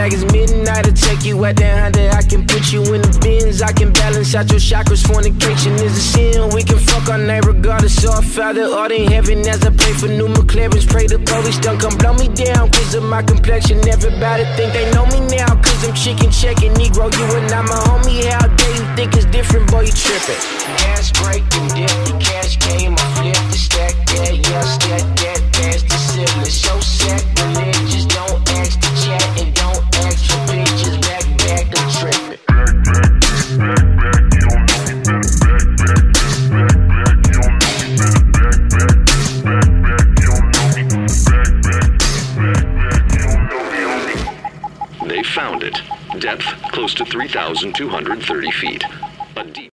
like it's midnight. I take you out that Honda, I can put you in the bins. I can balance out your chakras, fornication is a sin. We can fuck all night regardless of our Father art in heaven. As I pray for new McLarens, pray the police don't come blow me down cause of my complexion. Everybody think they know me now cause I'm chicken checking. Negro, you are not my homie. How dare you think it's different, boy, you trippin'. Gas break and dip, the cash game, I flip the stack that, yeah, stack that, past the ceiling. So sacrilegious, don't ask to chat and don't ask for pictures. Back, I'm trippin'. They found it. Depth close to 3,230 feet. A deep